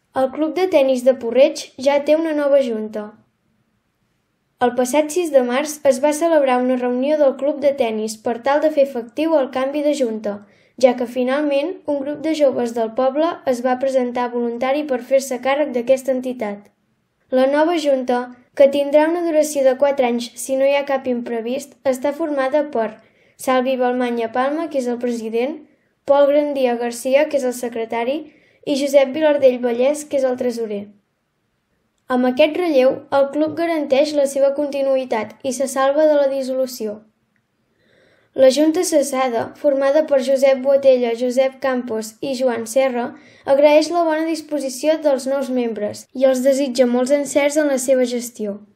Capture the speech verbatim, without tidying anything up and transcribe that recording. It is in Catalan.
El Club de Tenis de Puig-reig ja té una nova junta. El passat sis de març es va celebrar una reunió del Club de Tenis per tal de fer efectiu el canvi de junta, ja que finalment un grup de joves del poble es va presentar voluntari per fer-se càrrec d'aquesta entitat. La nova junta, que tindrà una duració de quatre anys si no hi ha cap imprevist, està formada per Salvi Balmanya Palma, que és el president, Pol Grandia Garcia, que és el secretari, i Josep Vilardell Vallès, que és el tresorer. Amb aquest relleu, el club garanteix la seva continuïtat i se salva de la dissolució. La Junta cessada, formada per Josep Boatella, Josep Campos i Joan Serra, agraeix la bona disposició dels nous membres i els desitja molts encerts en la seva gestió.